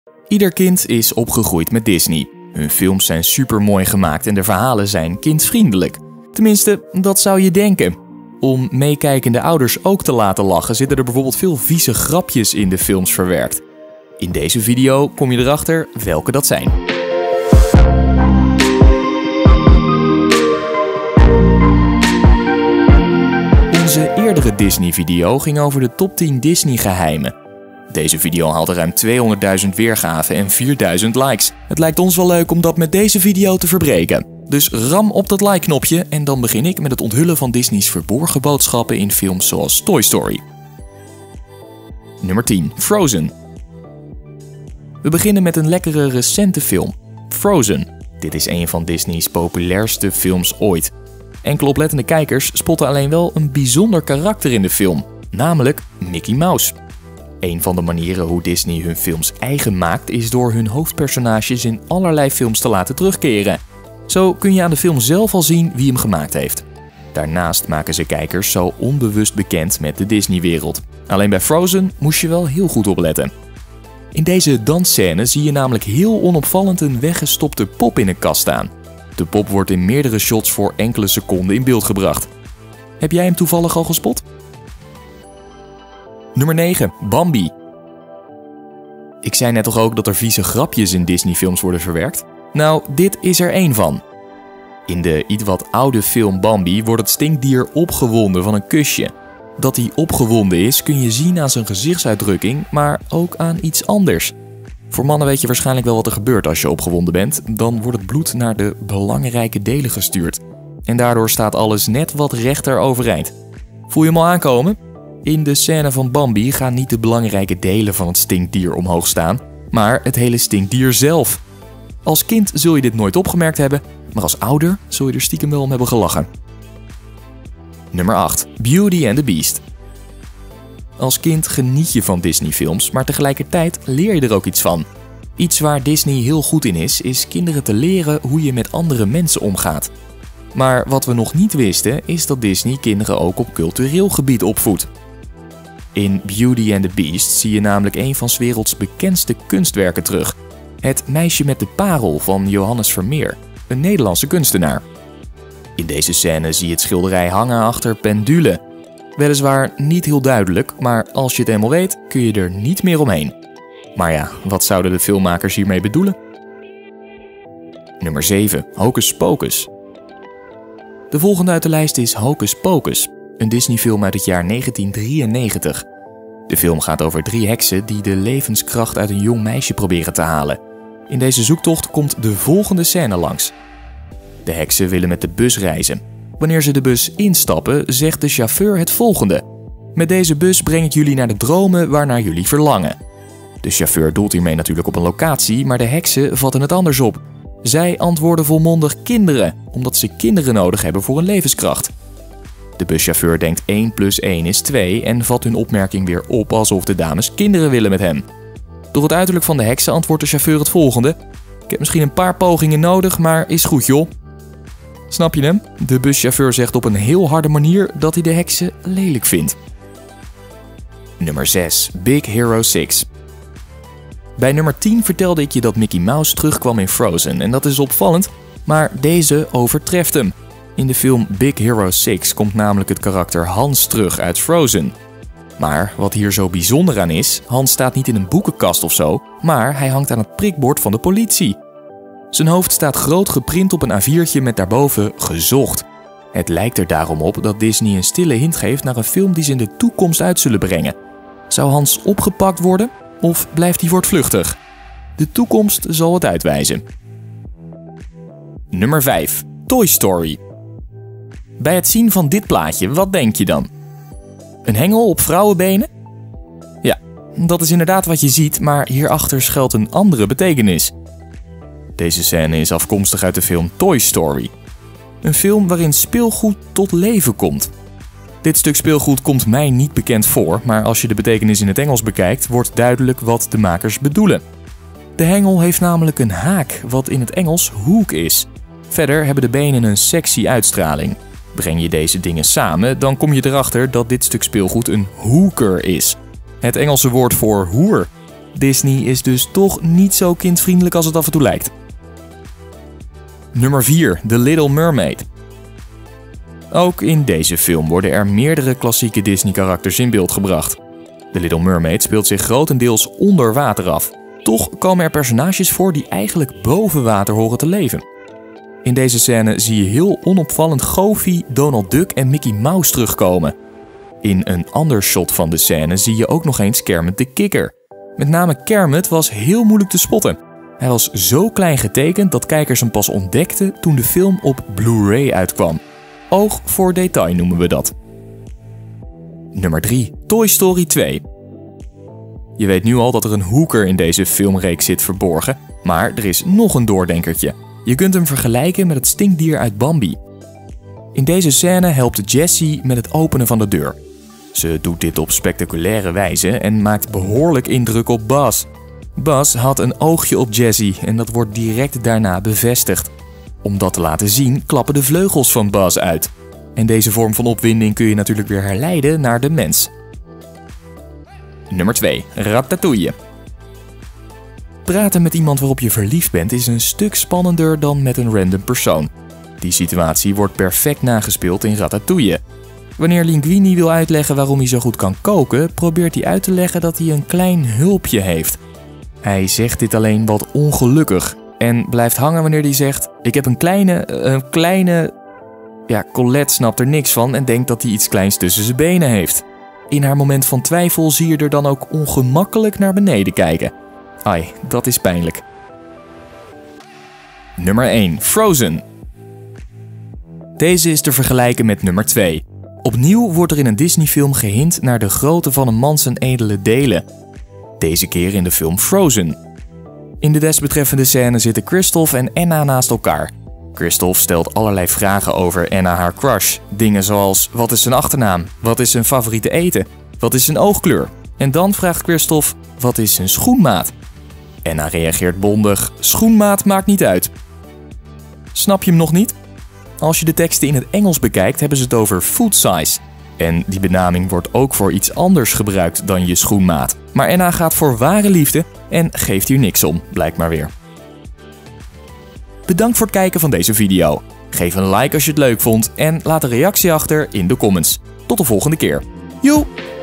Ieder kind is opgegroeid met Disney. Hun films zijn super mooi gemaakt en de verhalen zijn kindvriendelijk. Tenminste, dat zou je denken. Om meekijkende ouders ook te laten lachen zitten er bijvoorbeeld veel vieze grapjes in de films verwerkt. In deze video kom je erachter welke dat zijn. Onze eerdere Disney-video ging over de top 10 Disney-geheimen. Deze video haalde ruim 200.000 weergaven en 4.000 likes. Het lijkt ons wel leuk om dat met deze video te verbreken. Dus ram op dat like-knopje en dan begin ik met het onthullen van Disney's verborgen boodschappen in films zoals Toy Story. Nummer 10. Frozen. We beginnen met een lekkere recente film, Frozen. Dit is een van Disney's populairste films ooit. Enkele oplettende kijkers spotten alleen wel een bijzonder karakter in de film, namelijk Mickey Mouse. Een van de manieren hoe Disney hun films eigen maakt is door hun hoofdpersonages in allerlei films te laten terugkeren. Zo kun je aan de film zelf al zien wie hem gemaakt heeft. Daarnaast maken ze kijkers zo onbewust bekend met de Disney-wereld. Alleen bij Frozen moest je wel heel goed opletten. In deze dansscène zie je namelijk heel onopvallend een weggestopte pop in een kast staan. De pop wordt in meerdere shots voor enkele seconden in beeld gebracht. Heb jij hem toevallig al gespot? Nummer 9. Bambi. Ik zei net toch ook dat er vieze grapjes in Disney-films worden verwerkt? Nou, dit is er één van. In de iets wat oude film Bambi wordt het stinkdier opgewonden van een kusje. Dat hij opgewonden is kun je zien aan zijn gezichtsuitdrukking, maar ook aan iets anders. Voor mannen weet je waarschijnlijk wel wat er gebeurt als je opgewonden bent. Dan wordt het bloed naar de belangrijke delen gestuurd. En daardoor staat alles net wat rechter overeind. Voel je hem al aankomen? In de scène van Bambi gaan niet de belangrijke delen van het stinkdier omhoog staan, maar het hele stinkdier zelf. Als kind zul je dit nooit opgemerkt hebben, maar als ouder zul je er stiekem wel om hebben gelachen. Nummer 8. Beauty and the Beast. Als kind geniet je van Disney-films, maar tegelijkertijd leer je er ook iets van. Iets waar Disney heel goed in is kinderen te leren hoe je met andere mensen omgaat. Maar wat we nog niet wisten, is dat Disney kinderen ook op cultureel gebied opvoedt. In Beauty and the Beast zie je namelijk een van 's werelds bekendste kunstwerken terug. Het Meisje met de Parel van Johannes Vermeer, een Nederlandse kunstenaar. In deze scène zie je het schilderij hangen achter pendulen. Weliswaar niet heel duidelijk, maar als je het eenmaal weet, kun je er niet meer omheen. Maar ja, wat zouden de filmmakers hiermee bedoelen? Nummer 7. Hocus Pocus. De volgende uit de lijst is Hocus Pocus, een Disney-film uit het jaar 1993. De film gaat over 3 heksen die de levenskracht uit een jong meisje proberen te halen. In deze zoektocht komt de volgende scène langs. De heksen willen met de bus reizen. Wanneer ze de bus instappen, zegt de chauffeur het volgende: met deze bus breng ik jullie naar de dromen waarnaar jullie verlangen. De chauffeur doelt hiermee natuurlijk op een locatie, maar de heksen vatten het anders op. Zij antwoorden volmondig kinderen, omdat ze kinderen nodig hebben voor een levenskracht. De buschauffeur denkt 1 + 1 is 2 en vat hun opmerking weer op alsof de dames kinderen willen met hem. Door het uiterlijk van de heksen antwoordt de chauffeur het volgende: ik heb misschien een paar pogingen nodig, maar is goed joh. Snap je hem? De buschauffeur zegt op een heel harde manier dat hij de heksen lelijk vindt. Nummer 6. Big Hero 6. Bij nummer 10 vertelde ik je dat Mickey Mouse terugkwam in Frozen en dat is opvallend, maar deze overtreft hem. In de film Big Hero 6 komt namelijk het karakter Hans terug uit Frozen. Maar wat hier zo bijzonder aan is, Hans staat niet in een boekenkast of zo, maar hij hangt aan het prikbord van de politie. Zijn hoofd staat groot geprint op een A4'tje met daarboven gezocht. Het lijkt er daarom op dat Disney een stille hint geeft naar een film die ze in de toekomst uit zullen brengen. Zou Hans opgepakt worden of blijft hij voortvluchtig? De toekomst zal het uitwijzen. Nummer 5. Toy Story. Bij het zien van dit plaatje, wat denk je dan? Een hengel op vrouwenbenen? Ja, dat is inderdaad wat je ziet, maar hierachter schuilt een andere betekenis. Deze scène is afkomstig uit de film Toy Story. Een film waarin speelgoed tot leven komt. Dit stuk speelgoed komt mij niet bekend voor, maar als je de betekenis in het Engels bekijkt, wordt duidelijk wat de makers bedoelen. De hengel heeft namelijk een haak, wat in het Engels hook is. Verder hebben de benen een sexy uitstraling. Breng je deze dingen samen, dan kom je erachter dat dit stuk speelgoed een hooker is. Het Engelse woord voor hoer. Disney is dus toch niet zo kindvriendelijk als het af en toe lijkt. Nummer 4. The Little Mermaid. Ook in deze film worden er meerdere klassieke Disney-karakters in beeld gebracht. The Little Mermaid speelt zich grotendeels onder water af. Toch komen er personages voor die eigenlijk boven water horen te leven. In deze scène zie je heel onopvallend Goofy, Donald Duck en Mickey Mouse terugkomen. In een ander shot van de scène zie je ook nog eens Kermit de Kikker. Met name Kermit was heel moeilijk te spotten. Hij was zo klein getekend dat kijkers hem pas ontdekten toen de film op Blu-ray uitkwam. Oog voor detail noemen we dat. Nummer 3. Toy Story 2. Je weet nu al dat er een hoeker in deze filmreeks zit verborgen, maar er is nog een doordenkertje. Je kunt hem vergelijken met het stinkdier uit Bambi. In deze scène helpt Jessie met het openen van de deur. Ze doet dit op spectaculaire wijze en maakt behoorlijk indruk op Buzz. Buzz had een oogje op Jessie en dat wordt direct daarna bevestigd. Om dat te laten zien klappen de vleugels van Buzz uit. En deze vorm van opwinding kun je natuurlijk weer herleiden naar de mens. Nummer 2. Ratatouille. Praten met iemand waarop je verliefd bent is een stuk spannender dan met een random persoon. Die situatie wordt perfect nagespeeld in Ratatouille. Wanneer Linguini wil uitleggen waarom hij zo goed kan koken, probeert hij uit te leggen dat hij een klein hulpje heeft. Hij zegt dit alleen wat ongelukkig en blijft hangen wanneer hij zegt: ik heb een kleine... Ja, Colette snapt er niks van en denkt dat hij iets kleins tussen zijn benen heeft. In haar moment van twijfel zie je er dan ook ongemakkelijk naar beneden kijken. Ai, dat is pijnlijk. Nummer 1. Frozen. Deze is te vergelijken met nummer 2. Opnieuw wordt er in een Disney-film gehint naar de grootte van een man zijn edele delen. Deze keer in de film Frozen. In de desbetreffende scène zitten Kristoff en Anna naast elkaar. Kristoff stelt allerlei vragen over Anna haar crush. Dingen zoals: wat is zijn achternaam? Wat is zijn favoriete eten? Wat is zijn oogkleur? En dan vraagt Kristoff: wat is zijn schoenmaat? Anna reageert bondig: schoenmaat maakt niet uit. Snap je hem nog niet? Als je de teksten in het Engels bekijkt, hebben ze het over foot size. En die benaming wordt ook voor iets anders gebruikt dan je schoenmaat. Maar Anna gaat voor ware liefde en geeft hier niks om, blijkt maar weer. Bedankt voor het kijken van deze video. Geef een like als je het leuk vond en laat een reactie achter in de comments. Tot de volgende keer. Joe!